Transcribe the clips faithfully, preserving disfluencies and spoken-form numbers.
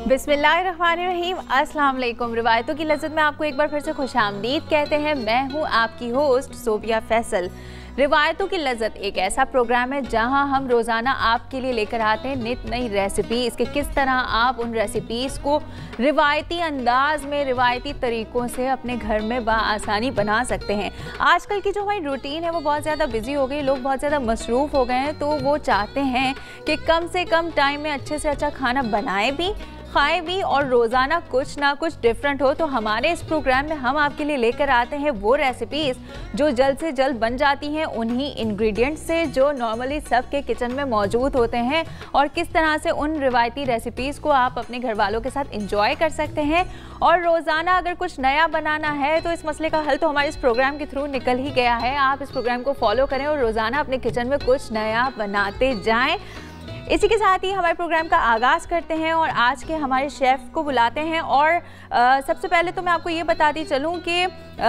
बिस्मिल्लाहिर्रहमानिर्रहीम, अस्सलाम वालेकुम। रिवायतों की लज़्ज़त में आपको एक बार फिर से खुशामदीद कहते हैं। मैं हूँ आपकी होस्ट सोबिया फैसल। रिवायतों की लज़्ज़त एक ऐसा प्रोग्राम है जहां हम रोज़ाना आपके लिए लेकर आते हैं नित नई रेसिपी। इसके किस तरह आप उन रेसिपीज़ को रिवायती अंदाज में, रिवायती तरीक़ों से अपने घर में बआसानी बना सकते हैं। आजकल की जो हमारी रूटीन है वो बहुत ज़्यादा बिजी हो गई, लोग बहुत ज़्यादा मसरूफ़ हो गए हैं, तो वो चाहते हैं कि कम से कम टाइम में अच्छे से अच्छा खाना बनाएं भी, खाएं भी और रोज़ाना कुछ ना कुछ डिफरेंट हो। तो हमारे इस प्रोग्राम में हम आपके लिए लेकर आते हैं वो रेसिपीज़ जो जल्द से जल्द बन जाती हैं उन्हीं इंग्रेडिएंट्स से जो नॉर्मली सबके किचन में मौजूद होते हैं, और किस तरह से उन रिवायती रेसिपीज़ को आप अपने घर वालों के साथ इंजॉय कर सकते हैं। और रोज़ाना अगर कुछ नया बनाना है तो इस मसले का हल तो हमारे इस प्रोग्राम के थ्रू निकल ही गया है। आप इस प्रोग्राम को फॉलो करें और रोज़ाना अपने किचन में कुछ नया बनाते जाएँ। इसी के साथ ही हमारे प्रोग्राम का आगाज़ करते हैं और आज के हमारे शेफ़ को बुलाते हैं। और आ, सबसे पहले तो मैं आपको ये बताती चलूँ कि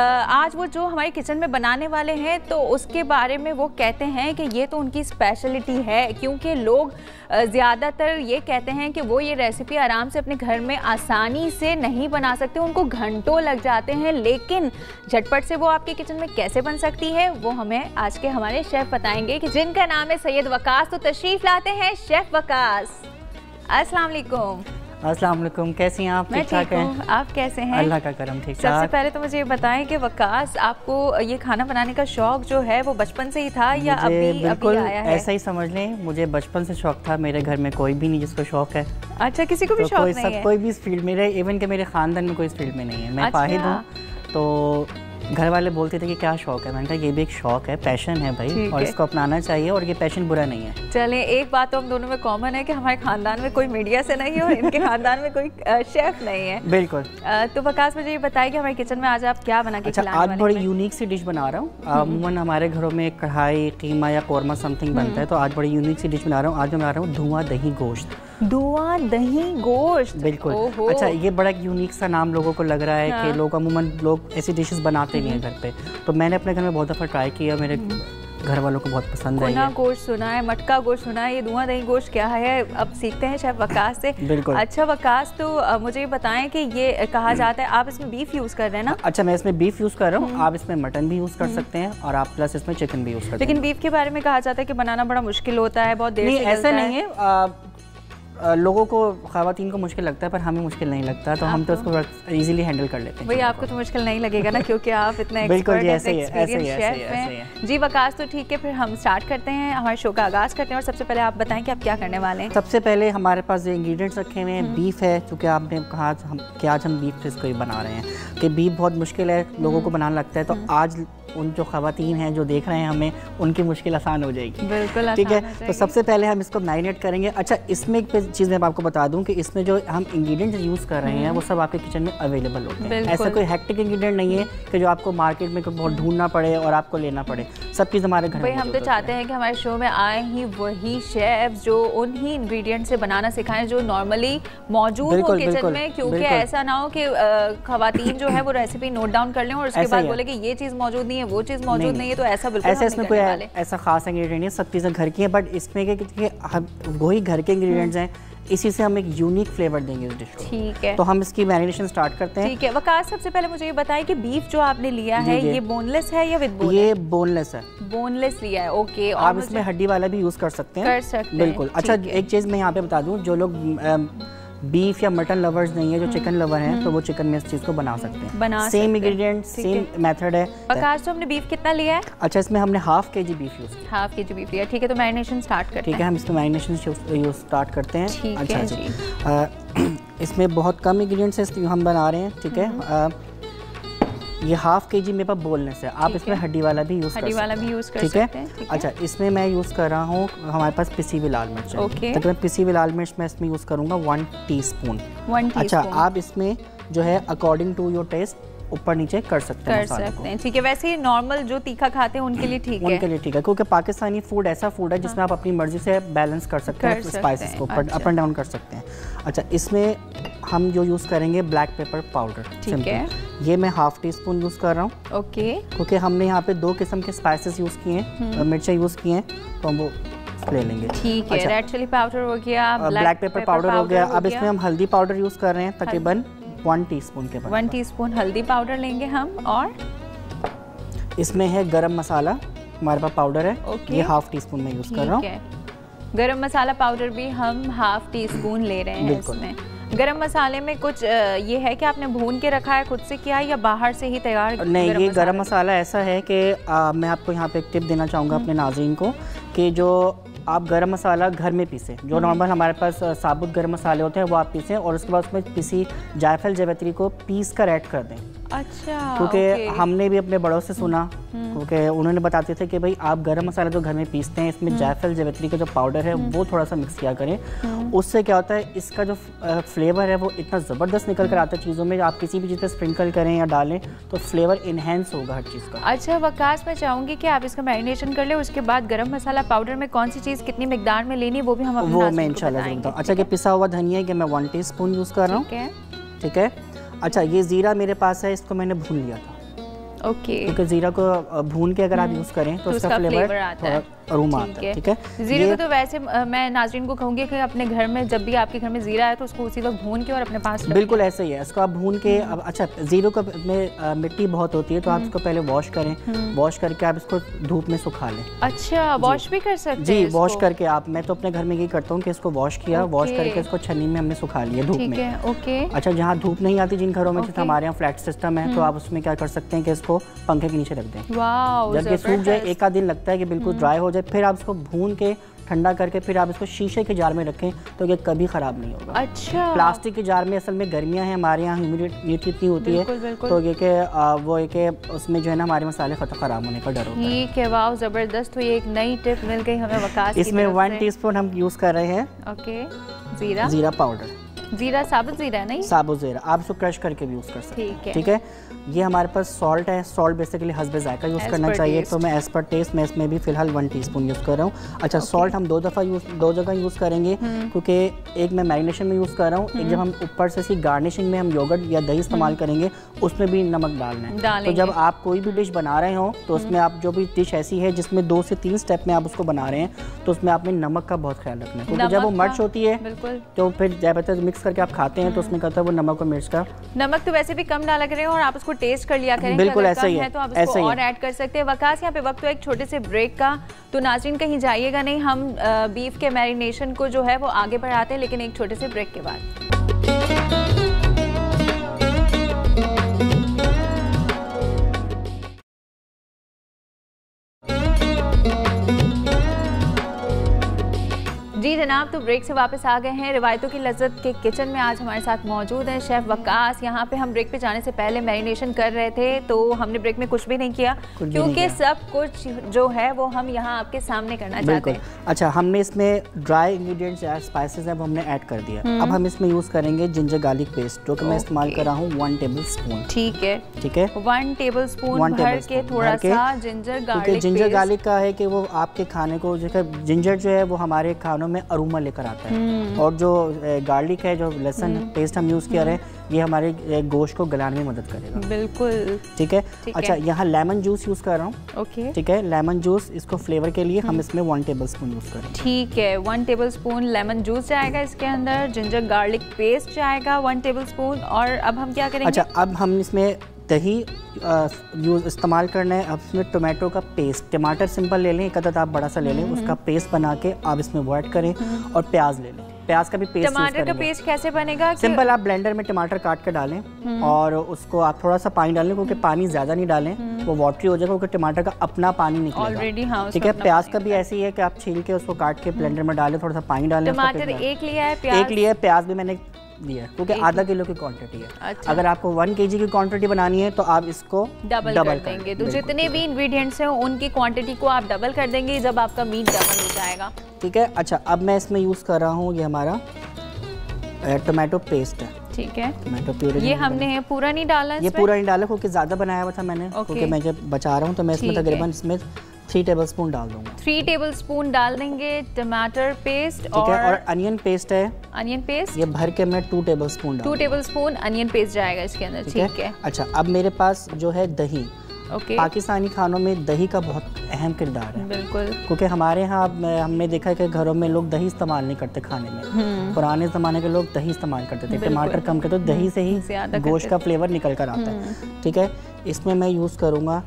आज वो जो हमारे किचन में बनाने वाले हैं तो उसके बारे में वो कहते हैं कि ये तो उनकी स्पेशलिटी है, क्योंकि लोग ज़्यादातर ये कहते हैं कि वो ये रेसिपी आराम से अपने घर में आसानी से नहीं बना सकते, उनको घंटों लग जाते हैं। लेकिन झटपट से वो आपके किचन में कैसे बन सकती है वो हमें आज के हमारे शेफ़ बताएंगे, कि जिनका नाम है सैयद वकास। तो तशरीफ़ लाते हैं शेफ़ वकास। अस्सलाम वालेकुम। अस्सलाम वालेकुम, कैसी हैं आप? मैं ठीक हूँ, आप कैसे हैं? अल्लाह का करम, ठीक। सबसे पहले तो मुझे ये बताएं कि वकास, आपको ये खाना बनाने का शौक जो है वो बचपन से ही था या अभी अभी आया है? ऐसा ही समझ लें, मुझे बचपन से शौक था। मेरे घर में कोई भी नहीं जिसको शौक है। अच्छा, किसी को भी तो शौक कोई, नहीं सब है? कोई भी इस फील्ड, मेरे इवन के मेरे खानदान में कोई इस फील्ड में नहीं है। मैं अच्छा। पाहिद हूँ, तो घर वाले बोलते थे कि क्या शौक है। मैंने कहा ये भी एक शौक है, पैशन है भाई, और इसको अपनाना चाहिए, और ये पैशन बुरा नहीं है। चलें, एक बात तो हम दोनों में कॉमन है कि हमारे खानदान में कोई मीडिया से नहीं है और इनके खानदान में कोई शेफ नहीं है। बिल्कुल। तो वकास, मुझे ये बताइए कि हमारे किचन में आज आप क्या बना के अच्छा, खिलाने वाले आज बड़ी यूनिक सी डिश बना रहा हूँ। अमूमन हमारे घरों में कढ़ाई, कीमा या कौरमा समथिंग बनता है, तो आज बड़ी यूनिक सी डिश बना रहा हूँ। आज मैं बना रहा हूँ धुआं दही गोश्त। धुआं दही गोश्त, बिल्कुल। अच्छा, ये बड़ा यूनिक सा नाम लोगों को लग रहा है कि लोग अमूमन लोग ऐसी डिशेस बनाते नहीं हैं घर पे, तो मैंने अपने घर में बहुत दफ़ा ट्राई किया, मेरे घर वालों को बहुत पसंद है। कुना गोश्त सुना है, मटका गोश्त सुना है, ये धुआं दही गोश्त क्या है? अब सीखते हैं शेफ वकास से। बिल्कुल। अच्छा वकास, तो मुझे ये बताएं कि ये कहा जाता है आप इसमें बीफ यूज़ कर रहे हैं ना? अच्छा, मैं इसमें बीफ यूज़ कर रहा हूँ। आप इसमें मटन भी यूज़ कर सकते हैं और आप प्लस इसमें चिकन भी यूज़ कर सकते हैं। लेकिन बीफ के बारे में कहा जाता है कि बनाना बड़ा मुश्किल होता है, बहुत देर से नहीं, ऐसा नहीं है। लोगों को, ख़वातीन को मुश्किल लगता है, पर हमें मुश्किल नहीं लगता, तो हम तो उसको इजीली हैंडल कर लेते हैं। भाई आपको तो मुश्किल नहीं लगेगा ना, क्योंकि आप इतने बिल्कुल एक्सपर्ट हैं, एक्सपीरियंस शेफ हैं। जी वकास, तो ठीक है, फिर हम स्टार्ट करते हैं, हमारे शो का आगाज़ करते हैं। और सबसे पहले आप बताएं कि आप क्या करने वाले हैं? सबसे पहले हमारे पास जो इंग्रेडिएंट्स रखे हुए हैं, बीफ है, क्योंकि आपने कहा हम कि आज हम बीफ इसको ही बना रहे हैं कि बीफ बहुत मुश्किल है, लोगों को बनाना लगता है, तो आज उन जो ख़वातीन हैं जो देख रहे हैं हमें, उनकी मुश्किल आसान हो जाएगी। बिल्कुल, ठीक है। तो सबसे पहले हम इसको मैरिनेट करेंगे। अच्छा, इसमें एक चीज़ मैं आपको बता दूं कि इसमें जो हम इंग्रेडिएंट्स यूज़ कर रहे हैं वो सब आपके किचन में अवेलेबल होते हैं। ऐसा कोई हेक्टिक इंग्रेडिएंट नहीं है कि जो आपको मार्केट में बहुत ढूंढना पड़े और आपको लेना पड़े। सब चीज़ हमारे घर में। हम तो चाहते हैं कि हमारे शो में आए ही वही शेफ जो उन्हीं इंग्रेडिएंट से बनाना सिखाएं जो नॉर्मली मौजूद हो किचन में, क्योंकि ऐसा ना हो कि ख़वातीन जो है वो रेसिपी नोट डाउन कर लें और उसके बाद बोले कि ये चीज़ मौजूद नहीं है, वो चीज़ मौजूद नहीं है। तो ऐसा बिल्कुल ऐसे इसमें कोई ऐसा खास इंग्रेडिएंट नहीं है, सब चीज़ें घर की हैं, बट इसमें वही घर के इंग्रेडिएंट्स हैं, इसी से हम एक यूनिक फ्लेवर देंगे इस डिश को। ठीक है, तो हम इसकी मैरिनेशन स्टार्ट करते हैं। ठीक है वकास, सबसे पहले मुझे ये बताएं कि बीफ जो आपने लिया है ये बोनलेस है या विद बोन? ये बोनलेस है। बोनलेस लिया है, ओके। आप इसमें हड्डी वाला भी यूज़ कर सकते हैं। कर सकते हैं, बिल्कुल। अच्छा, एक चीज़ मैं यहाँ पे बता दूँ, जो लोग बीफ या मटन लवर्स नहीं है, जो चिकन लवर हैं, तो वो चिकन में इस चीज़ को बना सकते हैं। बना सेम इंग्रेडिएंट, सेम मेथड है। वकास, तो हमने बीफ कितना लिया है? अच्छा, इसमें हमने half K G beef use किया। हाफ के जी बीफ लिया, ठीक है। तो मैरिनेशन स्टार्ट करते हैं। ठीक है, हम इसमें मैरिनेशन यूज़ स्टार्ट करते हैं। ठीक अच्छा है जी। इसमें बहुत कम इंग्रेडिएंट्स हैं हम बना रहे हैं, ठीक है। ये हाफ के जी मेरे पास बोनलेस है, आप इसमें हड्डी वाला भी यूज़ हड्डी वाला भी यूज़ कर सकते हैं। ठीक है। अच्छा, इसमें मैं यूज़ कर रहा हूँ, हमारे पास पिसी हुई लाल मिर्च है। ओके। तो मैं पिसी हुई लाल मिर्च मैं इसमें यूज़ करूँगा वन टीस्पून। One teaspoon. अच्छा, आप इसमें जो है अकॉर्डिंग टू योर टेस्ट ऊपर नीचे कर सकते हैं, कर सकते हैं, ठीक है। वैसे ही नॉर्मल जो तीखा खाते हैं उनके लिए ठीक है, उनके लिए ठीक है, क्योंकि पाकिस्तानी फूड ऐसा फूड है जिसमें आप अपनी मर्जी से बैलेंस कर सकते हैं, स्पाइसेस को अप एंड डाउन कर सकते हैं। अच्छा, इसमें हम जो यूज़ करेंगे ब्लैक पेपर पाउडर, ठीक है। ये मैं हाफ टी स्पून यूज़ कर रहा हूँ, ओके। क्योंकि हमने यहाँ पे दो किस्म के स्पाइसेस यूज़ किए हैं, मिर्चें यूज़ की हैं, तो हम वो ले लेंगे। ठीक है, रेड चिली पाउडर हो गया, ब्लैक पेपर पाउडर हो गया। अब इसमें हम हल्दी पाउडर यूज़ कर रहे हैं तकरीबन वन टीस्पून के बराबर। वन टीस्पून हल्दी पाउडर लेंगे हम। और इसमें है गरम मसाला, हमारे पास पाउडर है, ये हाफ टी स्पून में यूज़ कर रहा हूँ। गरम मसाला पाउडर भी हम हाफ टी स्पून ले रहे हैं इसमें। गरम मसाले में कुछ ये है कि आपने भून के रखा है, खुद से किया है या बाहर से ही तैयार? नहीं, ये गरम मसाला ऐसा है कि मैं आपको यहाँ पे एक टिप देना चाहूँगा अपने नाज़रीन को कि जो आप गरम मसाला घर में पीसें, जो नॉर्मल हमारे पास साबुत गरम मसाले होते हैं वो आप पीसें और उसके बाद उसमें पिसी जायफल जावित्री को पीस कर ऐड कर दें। अच्छा, क्योंकि हमने भी अपने बड़ों से सुना, क्योंकि उन्होंने बताते थे कि भाई आप गरम मसाला जो घर में पीसते हैं इसमें जायफल जावित्री का जो पाउडर है वो थोड़ा सा मिक्स किया करें। उससे क्या होता है, इसका जो फ्लेवर है वो इतना ज़बरदस्त निकल कर आता है चीज़ों में। आप किसी भी चीज़ पर स्प्रिंकल करें या डालें तो फ्लेवर इन्हेंस होगा हर चीज़ का। अच्छा वकास, मैं चाहूँगी कि आप इसका मैरिनेशन कर ले, उसके बाद गरम मसाला पाउडर में कौन सी चीज़ कितनी मिकदार में लेनी है वो भी हम वो मैं इंशाल्लाह बताऊँ। अच्छा, कि पिसा हुआ धनिया कि मैं वन टी स्पून यूज़ कर रहा हूँ। ठीक है। अच्छा, ये ज़ीरा मेरे पास है, इसको मैंने भून लिया था। ओके। क्योंकि जीरा को भून के अगर आप यूज़ करें तो, तो उसका फ्लेवर आता है, अरोमा आता है। ठीक है। जीरे को तो वैसे मैं नाज़रीन को कहूँगी कि अपने घर में जब भी आपके घर में जीरा है तो उसको उसी वक्त भून के और अपने पास बिल्कुल ऐसे ही है, इसको आप भून के। अब अच्छा, जीरे को में मिट्टी बहुत होती है तो आप इसको पहले वॉश करें, वॉश करके आप इसको धूप में सुखा लें। अच्छा, वॉश भी कर सकते हैं? जी, वॉश करके आप, मैं तो अपने घर में यही करता हूँ कि इसको वॉश किया, वॉश करके इसको छन्नी में हमने सुखा लिया धूप में। ओके। अच्छा, जहाँ धूप नहीं आती जिन घरों में, जैसे हमारे यहाँ फ्लैट सिस्टम है, तो आप उसमें क्या कर सकते हैं कि इसको पंखे के नीचे रख दें। वाओ, जब ये सूख जाए, एक आध दिन लगता है कि बिल्कुल ड्राई हो जाए, फिर आप इसको भून के ठंडा करके फिर आप इसको शीशे के जार में रखें तो ये कभी ख़राब नहीं होगा। अच्छा। प्लास्टिक के जार में असल में गर्मियां हैं, हमारे यहाँ ह्यूमिडिटी इतनी होती है तो ये कि वो एक उसमें जो है ना हमारे मसाले ख़राब होने का डर होता है। ठीक है, वाह ज़बरदस्त, तो ये एक नई टिप मिल गई हमें वकास। इसमें वन टीस्पून हम यूज़ कर रहे हैं ओके जीरा जीरा पाउडर। जीरा साबुत जीरा नहीं, साबुत जीरा, आप इसको क्रश करके भी यूज़ कर सकते हैं। ठीक है। ठीक है। ये हमारे पास सॉल्ट है, सॉल्ट बेसिकली हस्बे जायका यूज़ करना चाहिए, तो मैं एज पर टेस्ट मैं इसमें भी फिलहाल वन टीस्पून यूज़ कर रहा हूँ। अच्छा, सॉल्ट हम दो दफ़ा यूज़ दो जगह यूज़ करेंगे, क्योंकि एक मैं मैरिनेशन में यूज़ कर रहा हूँ, एक जब हम ऊपर से इसकी गार्निशिंग में हम योगर्ट या दही इस्तेमाल करेंगे उसमें भी नमक डालना है। तो जब आप कोई भी डिश बना रहे हो तो उसमें आप जो भी डिश ऐसी है जिसमें दो से तीन स्टेप में आप उसको बना रहे हैं तो उसमें आपने नमक का बहुत ख्याल रखना है, क्योंकि जब वो मर्च होती है तो फिर जब मिक्स करके आप खाते हैं तो उसमें कहता है वो नमक और मिर्च का। नमक तो वैसे भी कम डाला करें और आप उसको टेस्ट कर लिया करें, बिल्कुल ऐसा ही है, तो आप इसको और ऐड कर सकते हैं। वकास, यहाँ पे वक्त तो एक छोटे से ब्रेक का, तो नाज़रीन कहीं जाइएगा नहीं, हम बीफ के मैरिनेशन को जो है वो आगे बढ़ाते हैं, लेकिन एक छोटे से ब्रेक के बाद। जी जनाब, तो ब्रेक से वापस आ गए हैं। रिवायतों की लज्जत के किचन में आज हमारे साथ मौजूद हैं शेफ़ वकास। यहाँ पे हम ब्रेक पे जाने से पहले मैरिनेशन कर रहे थे, तो हमने ब्रेक में कुछ भी नहीं किया क्योंकि सब कुछ जो है वो हम यहाँ आपके सामने करना चाहते हैं। अच्छा, हमने इसमें ड्राई इंग्रेडिएंट्स या स्पाइसेस हैं वो हमने ऐड कर दिया। अब हम इसमें यूज़ करेंगे जिंजर गार्लिक पेस्ट, जो कि मैं इस्तेमाल कर रहा हूँ वन टेबल स्पून। ठीक है, ठीक है, वन टेबल स्पून भर के थोड़ा सा जिंजर गार्लिक। जिंजर गार्लिक का है कि वो आपके खाने को, जिंजर जो है वो हमारे खानों में अरोमा लेकर आता है, और जो गार्लिक है, जो लहसुन पेस्ट हम यूज़ कर रहे हैं, ये हमारे गोश्त को गलाने में मदद करेगा। बिल्कुल। ठीक है। अच्छा, यहाँ लेमन जूस यूज़ कर रहा हूँ। ओके। ठीक है, लेमन जूस, इसको फ्लेवर के लिए हम इसमें वन टेबल स्पून यूज़ करें। ठीक है, one tablespoon lemon juice जाएगा इसके अंदर, जिंजर गार्लिक पेस्ट जाएगा वन टेबल स्पून। और अब हम क्या करेंगे? अच्छा, अब हम इसमें दही यूज़ इस्तेमाल करना है। अब इसमें टोमेटो का पेस्ट, टमाटर सिंपल ले लें, एक अदद आप बड़ा सा ले लें, उसका पेस्ट बना के आप इसमें वो ऐड करें, और प्याज ले लें, प्याज का भी पेस्ट। टमाटर का पेस्ट कैसे बनेगा? सिंपल आप ब्लेंडर में टमाटर काट के डालें और उसको आप थोड़ा सा पानी डालें, क्योंकि पानी ज़्यादा नहीं डालें, वो वाटरी हो जाएगा, क्योंकि टमाटर का अपना पानी निकलेगा। ठीक है। प्याज का भी ऐसे ही है कि आप छील के उसको काट के ब्लेंडर में डालें, थोड़ा सा पानी डालें। टमाटर एक लिया है, प्याज एक लिया है, प्याज भी मैंने दिया है, क्योंकि आधा किलो की क्वांटिटी है। अच्छा। अगर आपको वन केजी की क्वांटिटी बनानी है तो आप इसको डबल, डबल कर देंगे। तो जितने भी इंग्रेडिएंट्स हैं उनकी क्वांटिटी को आप डबल कर देंगे जब आपका मीट डबल हो जाएगा। ठीक है। अच्छा, अब मैं इसमें यूज़ कर रहा हूँ, ये हमारा टोमेटो पेस्ट है। ठीक है, टोमेटो प्यूरी। ये हमने पूरा नहीं डाला, ये पूरा नहीं डाला क्योंकि ज़्यादा बनाया हुआ था मैंने, क्योंकि मैं जब बचा रहा हूँ तो मैं इसमें तकरीबन इसमें थ्री टेबल स्पून डाल दूंगा। थ्री टेबल स्पून डाल देंगे टमाटर पेस्ट। ठीक है। और अनियन पेस्ट है, अनियन पेस्ट ये भर के मैं two tablespoon two tablespoon onion paste जाएगा इसके अंदर। ठीक है। अच्छा, अब मेरे पास जो है दही, ओके। पाकिस्तानी खानों में दही का बहुत अहम किरदार है, बिल्कुल, क्योंकि हमारे यहाँ हमने देखा है कि घरों में लोग दही इस्तेमाल नहीं करते खाने में। पुराने ज़माने के लोग दही इस्तेमाल करते थे, टमाटर कम करते, तो दही से ही गोश्त का फ्लेवर निकल कर आता है। ठीक है, इसमें मैं यूज़ करूँगा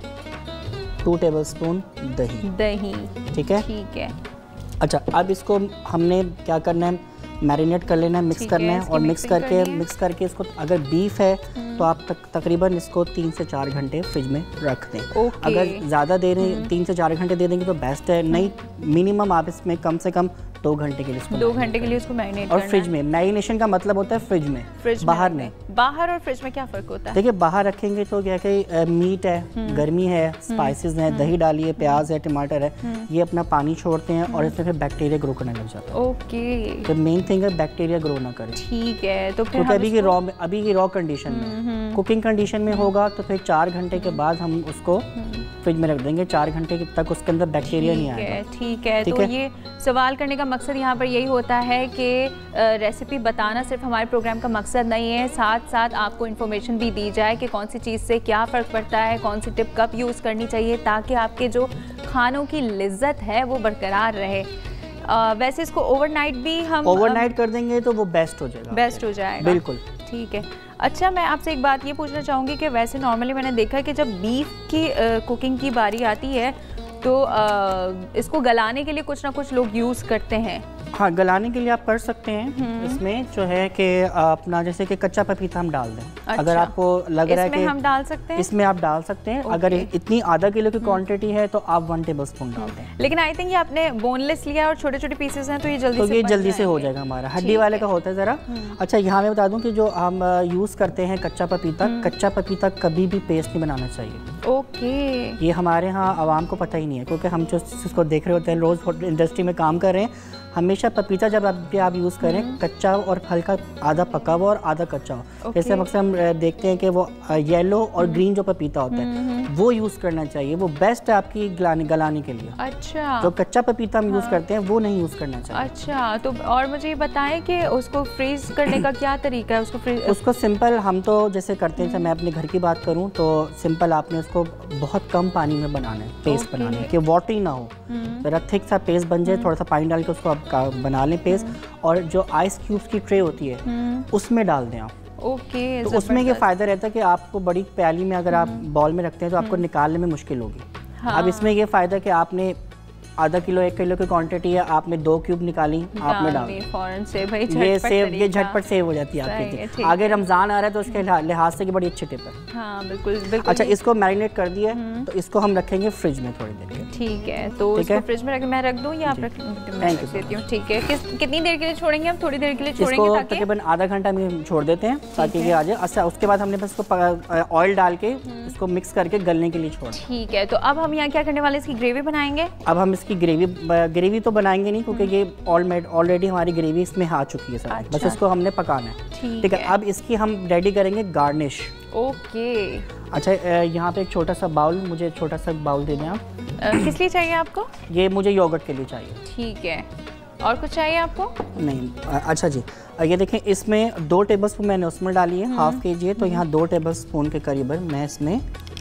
टू टेबल स्पून दही। दही, ठीक है, ठीक है। अच्छा, अब इसको हमने क्या करना है, मैरिनेट कर लेना है, मिक्स करना है, और मिक्स करके मिक्स करके इसको, अगर बीफ है तो आप तक तकरीबन इसको तीन से चार घंटे फ्रिज में रख दें। अगर ज़्यादा देर तीन से चार घंटे दे देंगे तो बेस्ट है, नहीं मिनिमम आप इसमें कम से कम दो घंटे के लिए इसको दो घंटे के लिए उसको मैरिनेट और फ्रिज में। मैरिनेशन का मतलब होता है फ्रिज में, फ्रिज बाहर नहीं। बाहर और फ्रिज में क्या फ़र्क होता है? देखिए, बाहर रखेंगे तो क्या कि मीट है, गर्मी है, स्पाइसेस हैं, दही डालिए, प्याज है, टमाटर है, ये अपना पानी छोड़ते हैं और इसमें फिर बैक्टीरिया ग्रो करने लग जाता है। ओके, तो मेन थिंग है बैक्टीरिया ग्रो ना करे। ठीक है, तो फिर अभी की रॉ अभी की रॉ कंडीशन में, कुकिंग कंडीशन में होगा तो फिर चार घंटे के बाद हम उसको फ्रिज में रख देंगे, चार घंटे तक उसके अंदर बैक्टीरिया नहीं आएगा। ठीक है, तो ये सवाल करने का मकसद यहाँ पर यही होता है कि रेसिपी बताना सिर्फ हमारे प्रोग्राम का मकसद नहीं है, साथ साथ आपको इन्फॉर्मेशन भी दी जाए कि कौन सी चीज़ से क्या फ़र्क पड़ता है, कौन सी टिप कब यूज़ करनी चाहिए, ताकि आपके जो खानों की लिज्जत है वो बरकरार रहे। आ, वैसे इसको ओवरनाइट भी हम ओवरनाइट कर देंगे तो वो बेस्ट हो जाएगा, बेस्ट हो जाएगा, बिल्कुल। ठीक है। अच्छा, मैं आपसे एक बात ये पूछना चाहूँगी कि वैसे नॉर्मली मैंने देखा है कि जब बीफ की कुकिंग की बारी आती है तो आ, इसको गलाने के लिए कुछ ना कुछ लोग यूज़ करते हैं। हाँ, गलाने के लिए आप कर सकते हैं। इसमें जो है कि अपना जैसे कि कच्चा पपीता हम डाल दें। अच्छा, अगर आपको लग रहा है कि हम डाल सकते हैं, इसमें आप डाल सकते हैं। अगर इतनी आधा किलो की क्वांटिटी है तो आप वन टेबल स्पून डाल दें। लेकिन आई थिंक ये आपने बोनलेस लिया और छोटे छोटे पीसेस हैं तो ये जल्दी तो से ये जल्दी से हो जाएगा हमारा। हड्डी वाले का होता है ज़रा। अच्छा, यहाँ मैं बता दूँ कि जो हम यूज़ करते हैं कच्चा पपीता, कच्चा पपीता कभी भी पेस्ट नहीं बनाना चाहिए। ओके, ये हमारे यहाँ आवाम को पता ही नहीं है, क्योंकि हम जो इसको देख रहे होते हैं, रोज़ इंडस्ट्री में काम कर रहे हैं, हमेशा पपीता जब आप आप यूज़ करें कच्चा और हल्का आधा पका हुआ और आधा कच्चा हो। जैसे अक्सर हम देखते हैं कि वो येलो और ग्रीन जो पपीता होता है वो यूज़ करना चाहिए, वो बेस्ट है आपकी गलाने गलाने के लिए। अच्छा, जो कच्चा पपीता हम यूज़ करते हैं वो नहीं यूज़ करना चाहिए। अच्छा, तो और मुझे ये बताएं कि उसको फ्रीज करने का क्या तरीका है? उसको फ्रीज उसको सिंपल हम तो जैसे करते हैं, मैं अपने घर की बात करूँ तो सिंपल आपने उसको बहुत कम पानी में बनाना है, पेस्ट बनाना है कि वाटरी ना हो, ज़रा थिक सा पेस्ट बन जाए, थोड़ा सा पानी डाल के उसको आप बना लें पेस्ट, और जो आइस क्यूब्स की ट्रे होती है उसमें डाल दें आप। ओके, तो उसमें ये फ़ायदा रहता है कि आपको बड़ी प्याली में अगर आप बॉल में रखते हैं तो आपको निकालने में मुश्किल होगी। हाँ। अब इसमें ये फ़ायदा कि आपने आधा किलो एक किलो की क्वांटिटी है, आपने दो क्यूब निकाली, आपने डाल दी, फौरन से भाई ये सेव ये झटपट सेव हो जाती है आपकी। आगे रमज़ान आ रहा है तो उसके लिहाज से बड़ी अच्छी टिप है। हाँ, बिल्कुल बिल्कुल। अच्छा, इसको मैरिनेट कर दिया तो इसको हम रखेंगे फ्रिज में थोड़ी देर के। ठीक है, तो इसको फ्रिज में रख मैं रख दूँ या आप रख देती हूँ? ठीक है, कितनी देर के लिए छोड़ेंगे हम? थोड़ी देर के लिए छोड़ेंगे, इसको तकरीबन आधा घंटा में छोड़ देते हैं ताकि ये आ जाए। अच्छा, उसके बाद हमने बस इसको ऑयल डाल के इसको मिक्स करके गलने के लिए छोड़ा। ठीक है, तो अब हम यहाँ क्या करने वाले, इसकी ग्रेवी बनाएंगे? अब हम इसकी ग्रेवी ग्रेवी तो बनाएंगे नहीं, क्योंकि ये ऑलरेडी हमारी ग्रेवी इसमें आ चुकी है सारी। अच्छा, बस इसको हमने पकाना है। ठीक है, अब इसकी हम रेडी करेंगे गार्निश। ओके। अच्छा, यहाँ पे एक छोटा सा बाउल, मुझे छोटा सा बाउल दे दें आप। किस लिए चाहिए आपको? ये मुझे योगर्ट के लिए चाहिए। ठीक है, और कुछ चाहिए आपको? नहीं। अच्छा जी, ये देखें, इसमें दो टेबल स्पून मैंने उसमें डाली है, हाफ के जी है, तो यहाँ दो टेबल स्पून के करीबन मैं इसमें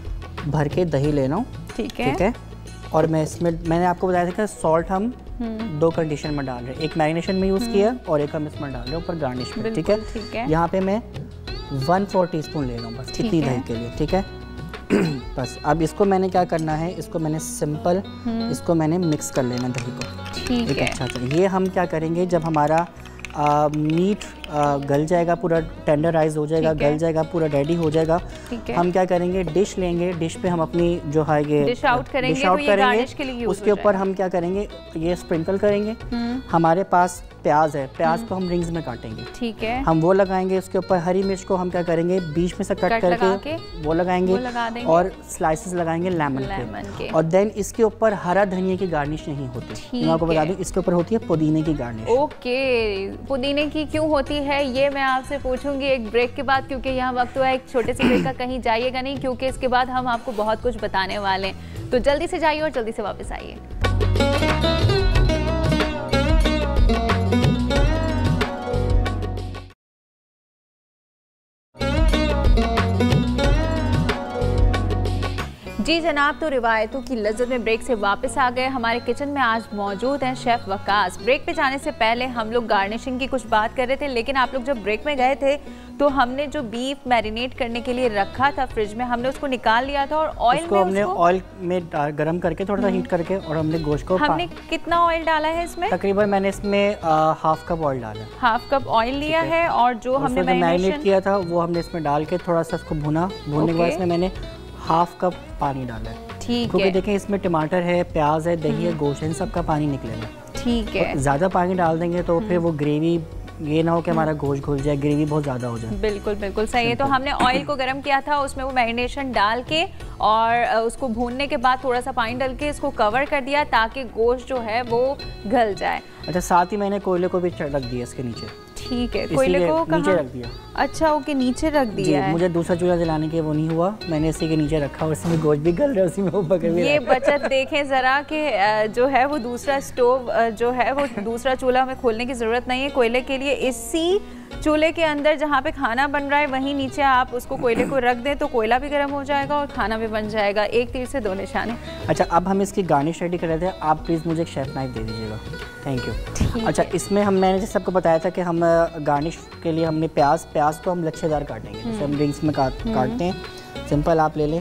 भर के दही ले रहा हूँ। ठीक है, ठीक है। और मैं इसमें मैंने आपको बताया था कि सॉल्ट हम दो कंडीशन में डाल रहे हैं, एक मैरिनेशन में यूज़ किया और एक हम इसमें डाल रहे हैं ऊपर गार्निश में। ठीक है, ठीक है। यहाँ पे मैं वन फोर टी स्पून ले रहा हूँ बस, इतनी दही के लिए। ठीक है, बस अब इसको मैंने क्या करना है, इसको मैंने सिंपल इसको मैंने मिक्स कर लेना दही को। ठीक है। अच्छा, अच्छा, ये हम क्या करेंगे, जब हमारा आ, मीट आ, गल जाएगा, पूरा टेंडराइज हो जाएगा, गल जाएगा, पूरा रेडी हो जाएगा, हम क्या करेंगे, डिश लेंगे, डिश पे हम अपनी जो है ये डिश आउट करेंगे, डिश आउट तो करेंगे, उसके ऊपर हम क्या करेंगे, ये स्प्रिंकल करेंगे। हमारे पास प्याज है, प्याज को हम रिंग्स में काटेंगे। ठीक है, हम वो लगाएंगे, उसके ऊपर हरी मिर्च को हम क्या करेंगे, बीच में से कट करके वो लगाएंगे, और स्लाइसेस लगाएंगे लेमन के, और देन इसके ऊपर हरा धनिया की गार्निश नहीं होती, मैं आपको बता दूं, इसके ऊपर होती है पुदीने की गार्निश। ओके, पुदीने की क्यों होती है ये मैं आपसे पूछूंगी एक ब्रेक के बाद, क्योंकि यहाँ वक्त हुआ एक छोटे से ब्रेक का, कहीं जाइएगा नहीं, क्योंकि इसके बाद हम आपको बहुत कुछ बताने वाले हैं। तो जल्दी से जाइए और जल्दी से वापस आइए। जी जनाब, तो रिवायतों की लज्जत में ब्रेक से वापस आ गए। हमारे किचन में आज मौजूद हैं शेफ़ वकास। ब्रेक पे जाने से पहले हम लोग गार्निशिंग की कुछ बात कर रहे थे, लेकिन आप लोग जब ब्रेक में गए थे तो हमने जो बीफ मैरिनेट करने के लिए रखा था फ्रिज में, हमने उसको निकाल लिया था और ऑयल में हमने ऑयल में गरम करके थोड़ा सा हीट करके और हमने गोश्त को हमने कितना ऑयल डाला है इसमें? तकरीबन मैंने इसमें हाफ कप ऑयल डाला, हाफ कप ऑयल लिया है और जो हमने मैरिनेट किया था वो हमने इसमें डाल के थोड़ा सा उसको भुना। भुनने के बाद इसमें मैंने हाफ कप पानी डाला है। ठीक है, क्योंकि देखें इसमें टमाटर है, प्याज है, दही है, गोश्त है, इन सब का पानी निकलेगा। ठीक है, ज़्यादा पानी डाल देंगे तो फिर वो ग्रेवी ये ना हो कि हमारा गोश्त घुल जाए, ग्रेवी बहुत ज़्यादा हो जाए। बिल्कुल बिल्कुल सही है। तो हमने ऑयल को गर्म किया था, उसमें वो मैरिनेशन डाल के और उसको भूनने के बाद थोड़ा सा पानी डाल के इसको कवर कर दिया ताकि गोश्त जो है वो गल जाए। अच्छा, साथ ही मैंने कोयले को भी रख दिया इसके नीचे। ठीक है, कोयले को नीचे रख दिया। अच्छा, ओके, नीचे रख दिया है। मुझे दूसरा चूल्हा जलाने के वो नहीं हुआ, मैंने इसी के नीचे रखा और इसमें गोश्त भी गल रहा है, उसी में वो पकड़ भी ये बचत देखें ज़रा कि जो है वो दूसरा स्टोव जो है वो दूसरा चूल्हा हमें खोलने की ज़रूरत नहीं है कोयले के लिए। इसी चूल्हे के अंदर जहाँ पे खाना बन रहा है वहीं नीचे आप उसको कोयले को रख दें तो कोयला भी गर्म हो जाएगा और खाना भी बन जाएगा। एक तीर से दो निशाने। अच्छा, अब हम इसकी गार्निश रेडी कर रहे थे, आप प्लीज़ मुझे एक शेफ नाइफ दे दीजिएगा। Thank you. अच्छा, इसमें हम मैंने जैसे सबको बताया था कि हम गार्निश के लिए हमने प्याज प्याज को हम लच्छेदार काटेंगे, जैसे हम रिंग्स में काट काटते हैं। सिंपल आप ले लें।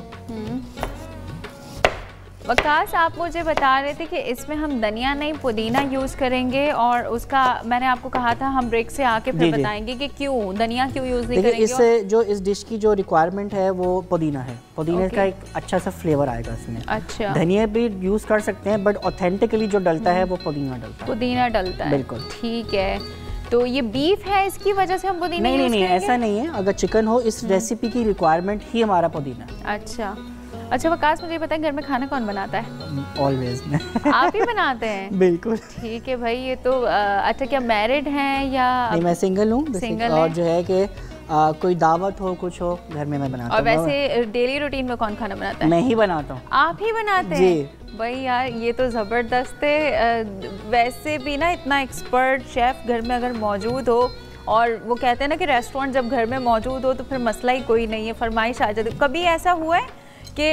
वकास, आप मुझे बता रहे थे कि इसमें हम धनिया नहीं पुदीना यूज़ करेंगे और उसका मैंने आपको कहा था हम ब्रेक से आके फिर बताएंगे कि क्यों धनिया क्यों यूज़ नहीं करेंगे। इससे जो इस डिश की जो रिक्वायरमेंट है वो पुदीना है। पुदीने का एक अच्छा सा फ्लेवर आएगा इसमें। अच्छा, धनिया भी यूज़ कर सकते हैं बट ऑथेंटिकली जो डलता है वो पुदीना डलता है। पुदीना डलता है, बिल्कुल। ठीक है, तो ये बीफ है इसकी वजह से हम पुदीना नहीं नहीं नहीं ऐसा नहीं है। अगर चिकन हो, इस रेसिपी की रिक्वायरमेंट ही हमारा पुदीना है। अच्छा अच्छा, वकास मुझे बताएं घर में खाना कौन बनाता है? ऑलवेज आप ही बनाते हैं? बिल्कुल। ठीक है भाई, ये तो अच्छा, क्या मैरिड हैं या? नहीं, मैं सिंगल हूँ। सिंगल और जो है कि कोई दावत हो कुछ हो घर में मैं बनाता हूँ। और वैसे डेली रूटीन में कौन खाना बनाता है? मैं ही बनाता हूँ। आप ही बनाते हैं? भाई यार ये तो ज़बरदस्त है। वैसे भी ना इतना एक्सपर्ट शेफ़ घर में अगर मौजूद हो, और वो कहते हैं ना कि रेस्टोरेंट जब घर में मौजूद हो तो फिर मसला ही कोई नहीं है, फरमाइश आ जाती। कभी ऐसा हुआ है कि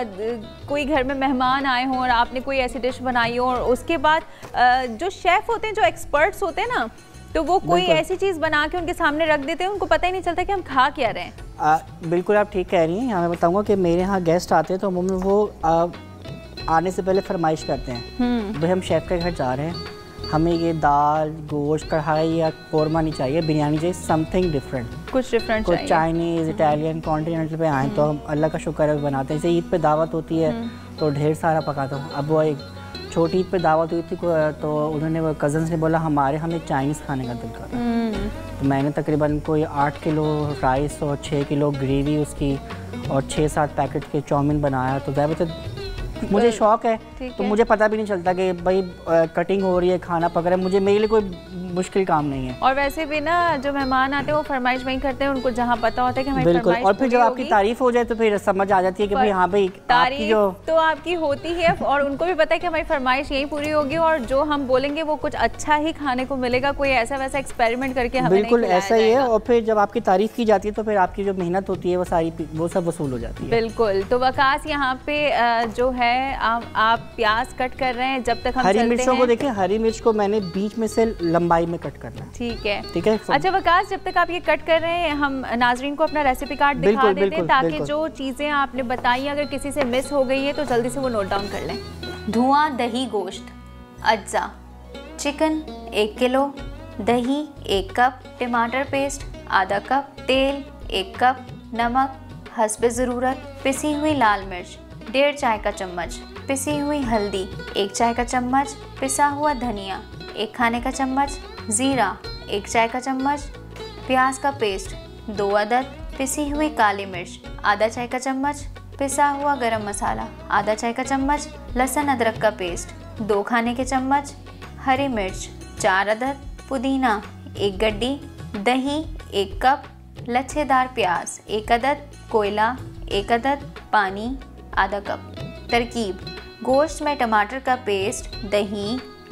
कोई घर में मेहमान आए हों और आपने कोई ऐसी डिश बनाई हो और उसके बाद आ, जो शेफ़ होते हैं, जो एक्सपर्ट्स होते हैं ना, तो वो कोई ऐसी चीज़ बना के उनके सामने रख देते हैं, उनको पता ही नहीं चलता कि हम खा क्या रहे हैं। आ, बिल्कुल आप ठीक कह रही हैं। यहाँ मैं बताऊँगा कि मेरे यहाँ गेस्ट आते हैं तो मम्मी वो आ, आने से पहले फरमाइश करते हैं, भाई हम शेफ़ के घर जा रहे हैं, हमें ये दाल, गोश्त, कढ़ाई या कौरमा नहीं चाहिए, बिरयानी चाहिए, समथिंग डिफरेंट, कुछ डिफरेंट कुछ चाइनीज़, इटालियन, कॉन्टिनेंटल पे आए तो हम अल्लाह का शुक्र है बनाते हैं। जैसे ईद पे दावत होती है तो ढेर सारा पकाता हूँ। अब वो एक छोटी ईद पे दावत हुई थी तो उन्होंने वो कज़न्स ने बोला हमारे हमें चाइनीज़ खाने का दिल कर रहा है, तो मैंने तकरीबन कोई आठ किलो राइस और छः किलो ग्रेवी उसकी और छः सात पैकेट के चाउमीन बनाया। तो ज़्यादातर मुझे शौक है तो मुझे पता भी नहीं चलता कि भाई कटिंग हो रही है, खाना पक रहा है, मुझे मेरे लिए कोई मुश्किल काम नहीं है। और वैसे भी ना जो मेहमान आते हैं वो फरमाइश वही करते हैं, उनको जहाँ पता होता है कि हमारी बिल्कुल। और फिर जब आपकी तारीफ हो जाए तो फिर समझ आ जाती है कि भाई हाँ भाई तारीफ जो तो आपकी होती है और उनको भी पता है कि हमारी फरमाइश यही पूरी होगी और जो हम बोलेंगे वो कुछ अच्छा ही खाने को मिलेगा, कोई ऐसा वैसा एक्सपेरिमेंट करके हमें बिल्कुल ऐसा ही है। और फिर जब आपकी तारीफ की जाती है तो फिर आपकी जो मेहनत होती है वो सारी वो सब वसूल हो जाती है। बिल्कुल। तो वकास यहाँ पे जो है आप प्याज कट कर रहे हैं, जब तक हम हरी मिर्चों को देखें, हरी मिर्च को मैंने बीच में से लंबाई में कट करना है। ठीक है, ठीक है। अच्छा वकास, जब तक आप ये कट कर रहे हैं हम नाजरीन को अपना रेसिपी कार्ड दिखा देते हैं ताकि जो चीज़ें आपने बताई अगर किसी से मिस हो गई है तो जल्दी से वो नोट डाउन कर लें। धुआं दही गोश्त अज्जा, चिकन एक किलो, दही एक कप, टमाटर पेस्ट आधा कप, तेल एक कप, नमक हस्बे ज़रूरत, पिसी हुई लाल मिर्च डेढ़ चाय का चम्मच, पिसी हुई हल्दी एक चाय का चम्मच, पिसा हुआ धनिया एक खाने का चम्मच, ज़ीरा एक चाय का चम्मच, प्याज का पेस्ट दो अदद, पिसी हुई काली मिर्च आधा चाय का चम्मच, पिसा हुआ गरम मसाला आधा चाय का चम्मच, लहसुन अदरक का पेस्ट दो खाने के चम्मच, हरी मिर्च चार अदद, पुदीना एक गड्डी, दही एक कप, लच्छेदार प्याज एक अदद, कोयला एक अदद, पानी आधा कप। तरकीब: गोश्त में टमाटर का पेस्ट, दही,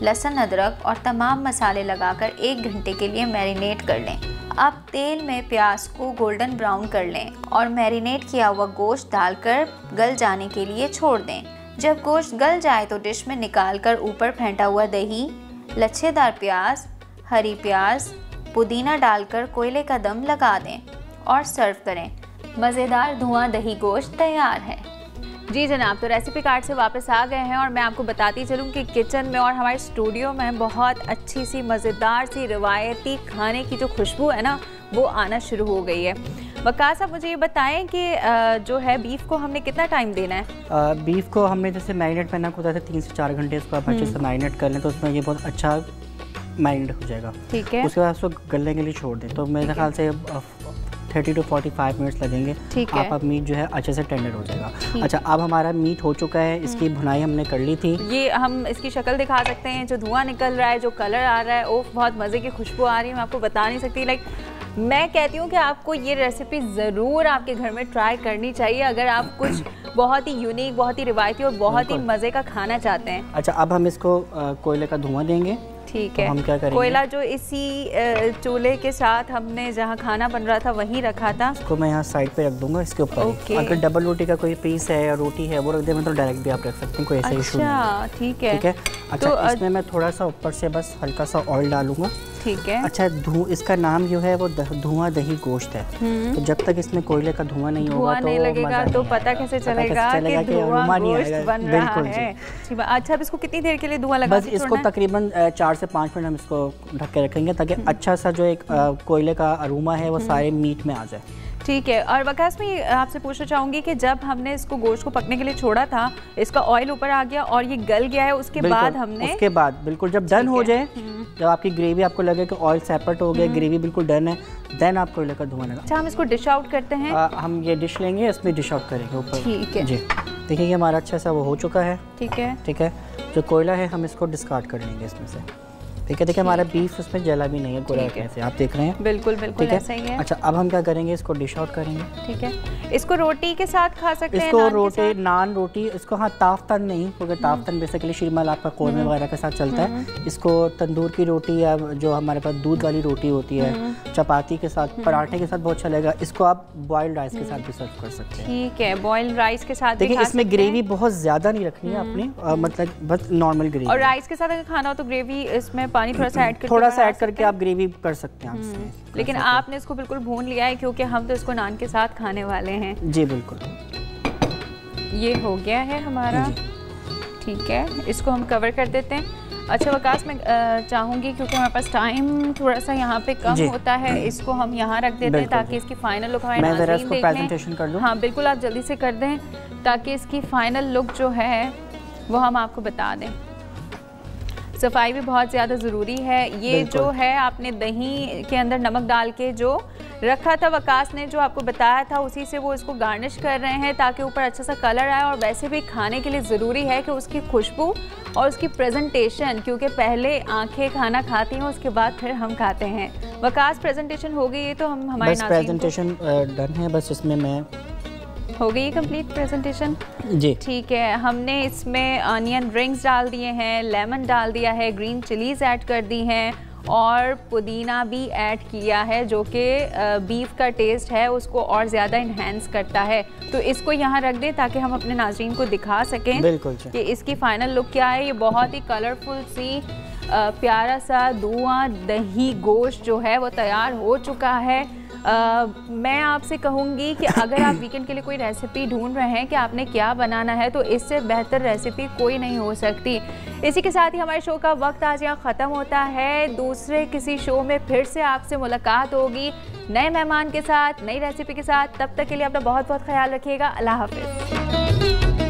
लहसुन, अदरक और तमाम मसाले लगाकर एक घंटे के लिए मैरिनेट कर लें। अब तेल में प्याज को गोल्डन ब्राउन कर लें और मैरिनेट किया हुआ गोश्त डालकर गल जाने के लिए छोड़ दें। जब गोश्त गल जाए तो डिश में निकालकर ऊपर फेंटा हुआ दही, लच्छेदार प्याज, हरी प्याज, पुदीना डालकर कोयले का दम लगा दें और सर्व करें। मज़ेदार धुआं दही गोश्त तैयार है। जी जनाब, तो रेसिपी कार्ड से वापस आ गए हैं और मैं आपको बताती चलूँ कि किचन में और हमारे स्टूडियो में बहुत अच्छी सी मज़ेदार सी रिवायती खाने की जो खुशबू है ना, वो आना शुरू हो गई है। वकास साहब, मुझे ये बताएं कि जो है बीफ को हमने कितना टाइम देना है? आ, बीफ को हमने जैसे मैरिनेट करना होता है तीन से चार घंटे, इसको आप अच्छे से मैरिनेट कर लें तो उसमें ये बहुत अच्छा मैरिनेट हो जाएगा। ठीक है। उसके बाद उसको गलने के लिए छोड़ दें तो मेरे ख्याल से thirty to forty five minutes लगेंगे। ठीक है। आप मीट जो है अच्छे से टेंडर हो जाएगा। अच्छा, अब हमारा मीट हो चुका है, इसकी भुनाई हमने कर ली थी। ये हम इसकी शक्ल दिखा सकते हैं, जो धुआं निकल रहा है, जो कलर आ रहा है, वो बहुत मज़े की खुशबू आ रही है, मैं आपको बता नहीं सकती। लाइक मैं कहती हूँ कि आपको ये रेसिपी ज़रूर आपके घर में ट्राई करनी चाहिए अगर आप कुछ बहुत ही यूनिक, बहुत ही रिवायती और बहुत ही मज़े का खाना चाहते हैं। अच्छा, अब हम इसको कोयले का धुआं देंगे। ठीक है। तो हम क्या करेंगे? कोयला जो इसी चूल्हे के साथ हमने जहाँ खाना बन रहा था वहीं रखा था, इसको मैं यहाँ साइड पे रख दूंगा इसके ऊपर। अगर डबल रोटी का कोई पीस है या रोटी है वो रख दे, तो डायरेक्ट भी आप रख सकते हैं, कोई ऐसा इशू नहीं है। ठीक है, ठीक है। अच्छा, तो इसमें मैं थोड़ा सा ऊपर से बस हल्का सा ऑयल डालूंगा। ठीक है। अच्छा, धु इसका नाम जो है वो धुआं दही गोश्त है, तो जब तक इसमें कोयले का धुआं नहीं होगा तो नहीं लगेगा, तो पता कैसे चलेगा कि धुआं गोश्त बन रहा है। अच्छा, अब इसको कितनी देर के लिए धुआं लगा? बस इसको तकरीबन चार से पाँच मिनट हम इसको ढक के रखेंगे ताकि अच्छा सा जो एक कोयले का अरोमा है वो सारे मीट में आ जाए। ठीक है। और वकास, मैं आपसे पूछना चाहूँगी कि जब हमने इसको गोश्त को पकने के लिए छोड़ा था, इसका ऑयल ऊपर आ गया और ये गल गया है, उसके बाद हमने उसके बाद बिल्कुल जब डन हो जाए, जब आपकी ग्रेवी आपको लगे कि ऑयल सेपरेट हो गया, ग्रेवी बिल्कुल डन है, देन आप कोयले का धुआं लगा। अच्छा, हम इसको डिश आउट करते हैं। आ, हम ये डिश लेंगे, इसमें डिश आउट करेंगे ऊपर। ठीक है जी। देखिए हमारा अच्छा सा वो हो चुका है। ठीक है, ठीक है। जो कोयला है हम इसको डिस्कार्ड कर लेंगे इसमें से। ठीक है, देखिए हमारा बीफ उसमें जला भी नहीं है, कोयला कैसे आप देख रहे हैं। बिल्कुल बिल्कुल ऐसा ही है। अच्छा, अब हम क्या करेंगे, इसको डिश आउट करेंगे। ठीक है। इसको रोटी के साथ खा सकते हैं? इसको रोटी, नान, रोटी, इसको हाँ ताफ्तन नहीं, क्योंकि ताफ्तन बेसिकली शिरमल आपका कोरमे वगैरह के साथ चलता है। इसको तंदूर की रोटी या जो हमारे पास दूध वाली रोटी होती है, चपाती के साथ, पराठे के साथ बहुत अच्छा लगेगा। इसको आप बॉइल्ड राइस के साथ भी सर्व कर सकते हैं। ठीक है, बॉइल्ड राइस के साथ। देखिए इसमें ग्रेवी बहुत ज्यादा नहीं रखनी है अपनी, मतलब बस नॉर्मल ग्रेवी। और राइस के साथ अगर खाना हो तो ग्रेवी इसमें पानी थोड़ा सा ऐड करके थोड़ा सा ऐड करके आप ग्रेवी कर सकते हैं इसमें। लेकिन आपने इसको बिल्कुल भून लिया है क्योंकि हम तो इसको नान के साथ खाने वाले हैं। जी बिल्कुल। ये हो गया है हमारा। ठीक है, इसको हम कवर कर देते हैं। अच्छा वकास, मैं चाहूँगी क्योंकि हमारे पास टाइम थोड़ा सा यहाँ पे कम होता है, इसको हम यहाँ रख देते हैं ताकि इसकी फाइनल लुक हमारे नाज़रीन देख लें। हाँ बिल्कुल, आप जल्दी से कर दें ताकि इसकी फाइनल लुक जो है वो हम आपको बता दें। सफाई भी बहुत ज़्यादा ज़रूरी है। ये जो है आपने दही के अंदर नमक डाल के जो रखा था, वकास ने जो आपको बताया था, उसी से वो इसको गार्निश कर रहे हैं ताकि ऊपर अच्छा सा कलर आए। और वैसे भी खाने के लिए ज़रूरी है कि उसकी खुशबू और उसकी प्रेजेंटेशन, क्योंकि पहले आंखें खाना खाती हैं उसके बाद फिर हम खाते हैं। वकास, प्रेजेंटेशन हो गई है तो हम हमारे बस प्रेजेंटेशन डन है, बस इसमें मैं हो गई कंप्लीट प्रेजेंटेशन जी। ठीक है, हमने इसमें अनियन रिंग्स डाल दिए हैं, लेमन डाल दिया है, ग्रीन चिलीज़ ऐड कर दी हैं और पुदीना भी ऐड किया है जो कि बीफ का टेस्ट है उसको और ज़्यादा इन्हेंस करता है। तो इसको यहाँ रख दें ताकि हम अपने नाज़रीन को दिखा सकें बिल्कुल कि इसकी फ़ाइनल लुक क्या है। ये बहुत ही कलरफुल सी प्यारा सा धुआं दही गोश्त जो है वो तैयार हो चुका है। Uh, मैं आपसे कहूँगी कि अगर आप वीकेंड के लिए कोई रेसिपी ढूंढ रहे हैं कि आपने क्या बनाना है, तो इससे बेहतर रेसिपी कोई नहीं हो सकती। इसी के साथ ही हमारे शो का वक्त आज यहाँ ख़त्म होता है। दूसरे किसी शो में फिर से आपसे मुलाकात होगी नए मेहमान के साथ, नई रेसिपी के साथ। तब तक के लिए अपना बहुत बहुत ख्याल रखिएगा। अल्लाह हाफ़िज़।